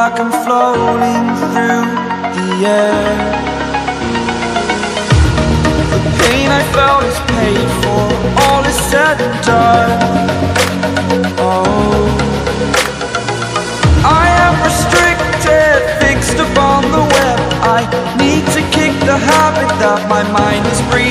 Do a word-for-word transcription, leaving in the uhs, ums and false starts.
like I'm floating through the air. The pain I felt is paid for, all is said and done. Oh, I am restricted, fixed upon the web. I need to kick the habit that my mind is breathing.